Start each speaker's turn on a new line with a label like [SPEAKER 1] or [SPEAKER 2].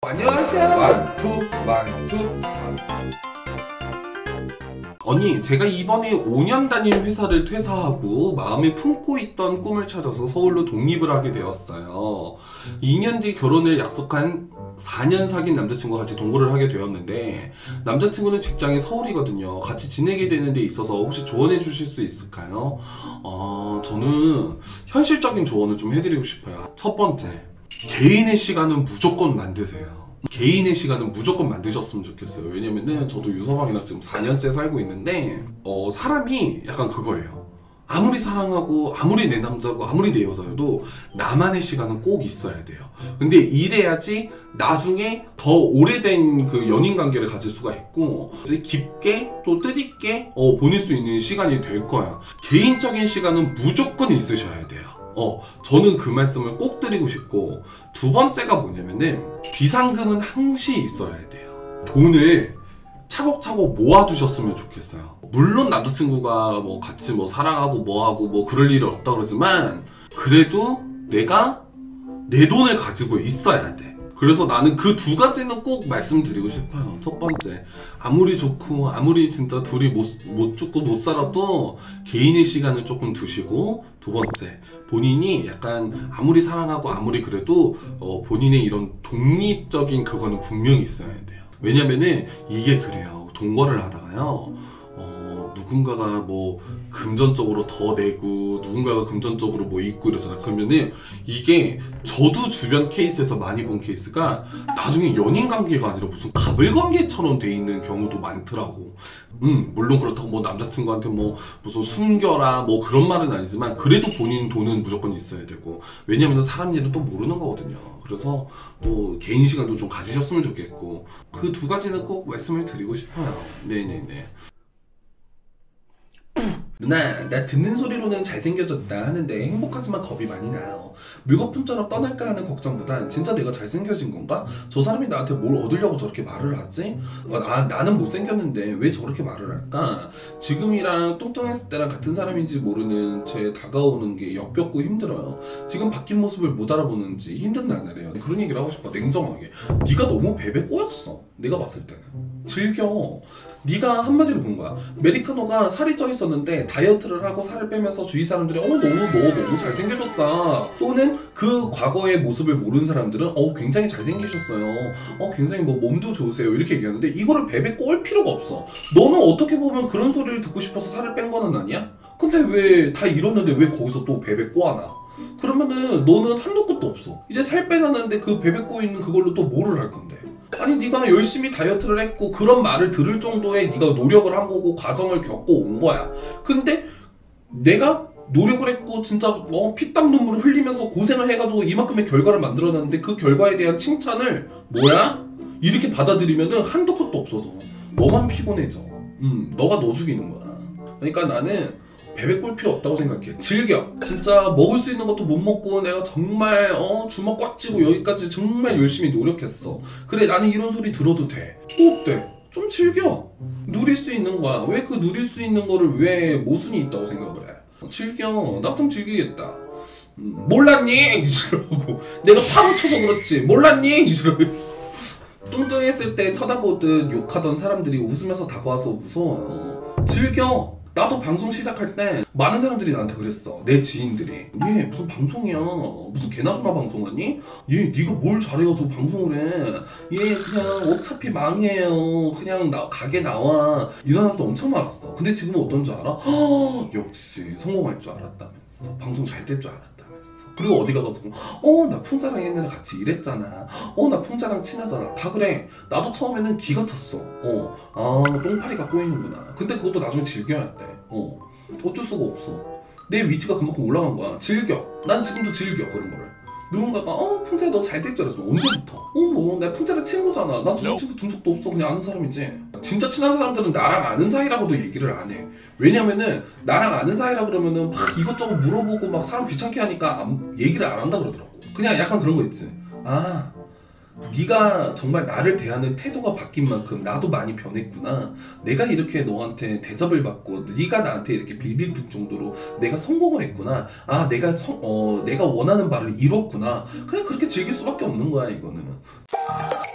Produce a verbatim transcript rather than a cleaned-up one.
[SPEAKER 1] 안녕하세요.
[SPEAKER 2] 완투 완투
[SPEAKER 1] 언니, 제가 이번에 오 년 다닌 회사를 퇴사하고 마음에 품고 있던 꿈을 찾아서 서울로 독립을 하게 되었어요. 이 년 뒤 결혼을 약속한 사 년 사귄 남자친구와 같이 동거를 하게 되었는데, 남자친구는 직장이 서울이거든요. 같이 지내게 되는 데 있어서 혹시 조언해 주실 수 있을까요? 어, 저는 현실적인 조언을 좀 해드리고 싶어요. 첫 번째, 개인의 시간은 무조건 만드세요. 개인의 시간은 무조건 만드셨으면 좋겠어요. 왜냐면은 저도 유서방이랑 지금 사 년째 살고 있는데 어 사람이 약간 그거예요. 아무리 사랑하고 아무리 내 남자고 아무리 내 여자여도 나만의 시간은 꼭 있어야 돼요. 근데 이래야지 나중에 더 오래된 그 연인 관계를 가질 수가 있고 깊게 또 뜻있게 어, 보낼 수 있는 시간이 될 거야. 개인적인 시간은 무조건 있으셔야 돼요. 어, 저는 그 말씀을 꼭 드리고 싶고, 두 번째가 뭐냐면은 비상금은 항시 있어야 돼요. 돈을 차곡차곡 모아두셨으면 좋겠어요. 물론 남자친구가 뭐 같이 뭐 사랑하고 뭐하고 뭐 그럴 일은 없다 그러지만 그래도 내가 내 돈을 가지고 있어야 돼. 그래서 나는 그 두 가지는 꼭 말씀드리고 싶어요. 첫 번째, 아무리 좋고 아무리 진짜 둘이 못, 못 죽고 못 살아도 개인의 시간을 조금 두시고, 두 번째, 본인이 약간 아무리 사랑하고 아무리 그래도 어, 본인의 이런 독립적인 그거는 분명히 있어야 돼요. 왜냐면은 이게 그래요. 동거를 하다가요, 어, 누군가가 뭐 금전적으로 더 내고 누군가가 금전적으로 뭐 있고 이러잖아. 그러면은 이게 저도 주변 케이스에서 많이 본 케이스가 나중에 연인 관계가 아니라 무슨 가불 관계처럼 돼 있는 경우도 많더라고. 음 물론 그렇다고 뭐 남자친구한테 뭐 무슨 숨겨라 뭐 그런 말은 아니지만 그래도 본인 돈은 무조건 있어야 되고, 왜냐면 사람 일은 또 모르는 거거든요. 그래서 또 개인 시간도 좀 가지셨으면 좋겠고, 그 두 가지는 꼭 말씀을 드리고 싶어요. 네네네. 누나, 나 듣는 소리로는 잘생겨졌다 하는데 행복하지만 겁이 많이 나요. 물거품처럼 떠날까 하는 걱정보단 진짜 내가 잘생겨진 건가? 저 사람이 나한테 뭘 얻으려고 저렇게 말을 하지? 어, 나, 나는 못생겼는데 왜 저렇게 말을 할까? 지금이랑 뚱뚱했을 때랑 같은 사람인지 모르는 제 다가오는 게 역겹고 힘들어요. 지금 바뀐 모습을 못 알아보는지 힘든 나날이에요. 그런 얘기를 하고 싶어, 냉정하게. 네가 너무 베베 꼬였어, 내가 봤을 때는. 즐겨. 네가 한마디로 본 거야. 메리카노가 살이 쪄 있었는데 다이어트를 하고 살을 빼면서 주위 사람들이 어 너무 너 너무 잘생겨졌다, 또는 그 과거의 모습을 모르는 사람들은 어 굉장히 잘생기셨어요, 어 굉장히 뭐 몸도 좋으세요, 이렇게 얘기하는데 이거를 베베 꼴 필요가 없어. 너는 어떻게 보면 그런 소리를 듣고 싶어서 살을 뺀 거는 아니야? 근데 왜 다 이러는데 왜 거기서 또 베베 꼬아나? 그러면은 너는 한도 끝도 없어. 이제 살 빼놨는데 그 베베 꼬 있는 그걸로 또 뭐를 할 건데? 아니 네가 열심히 다이어트를 했고 그런 말을 들을 정도의 네가 노력을 한 거고 과정을 겪고 온 거야. 근데 내가 노력을 했고 진짜 어, 피땀 눈물을 흘리면서 고생을 해가지고 이만큼의 결과를 만들어놨는데 그 결과에 대한 칭찬을 뭐야? 이렇게 받아들이면은 한도 끝도 없어져. 너만 피곤해져. 음, 너가 너 죽이는 거야. 그러니까 나는 베베 꼴 필요 없다고 생각해. 즐겨. 진짜 먹을 수 있는 것도 못 먹고 내가 정말 어 주먹 꽉 쥐고 여기까지 정말 열심히 노력했어. 그래, 나는 이런 소리 들어도 돼. 뭐 어때? 좀 즐겨. 누릴 수 있는 거야. 왜 그 누릴 수 있는 거를 왜 모순이 있다고 생각을 해? 즐겨. 나 좀 즐기겠다. 음, 몰랐니? 이러고 내가 파묻혀서 그렇지. 몰랐니? 이러고 뚱뚱했을 때 쳐다보듯 욕하던 사람들이 웃으면서 다가와서 무서워요. 즐겨. 나도 방송 시작할 때 많은 사람들이 나한테 그랬어. 내 지인들이. 얘 무슨 방송이야, 무슨 개나 소나 방송하니? 얘 네가 뭘 잘해가지고 방송을 해. 얘 그냥 어차피 망해요, 그냥 나 가게 나와. 이런 사람도 엄청 많았어. 근데 지금은 어떤 줄 알아? 허, 역시 성공할 줄 알았다면서, 방송 잘 될 줄 알았다면서. 그리고 어디 가서 어 나 풍자랑 옛날에 같이 일했잖아, 어 나 풍자랑 친하잖아. 다 그래. 나도 처음에는 기가 찼어. 어아 똥파리가 꼬이는구나. 근데 그것도 나중에 즐겨야 돼. 어 어쩔 수가 없어. 내 위치가 그만큼 올라간 거야. 즐겨. 난 지금도 즐겨 그런 거를. 누군가가 어 풍자야 너 잘 될 줄 알았어. 언제부터? 어 뭐 내 풍자랑 친구잖아. 난 저 친구 둔 적도 없어. 그냥 아는 사람이지. 진짜 친한 사람들은 나랑 아는 사이라고도 얘기를 안 해. 왜냐면은 나랑 아는 사이라 그러면은 막 이것저것 물어보고 막 사람 귀찮게 하니까 안, 얘기를 안 한다 그러더라고. 그냥 약간 그런 거 있지. 아 네가 정말 나를 대하는 태도가 바뀐 만큼 나도 많이 변했구나. 내가 이렇게 너한테 대접을 받고 네가 나한테 이렇게 빌빌빌 정도로 내가 성공을 했구나. 아 내가 성, 어, 내가 원하는 바를 이뤘구나. 그냥 그렇게 즐길 수밖에 없는 거야 이거는.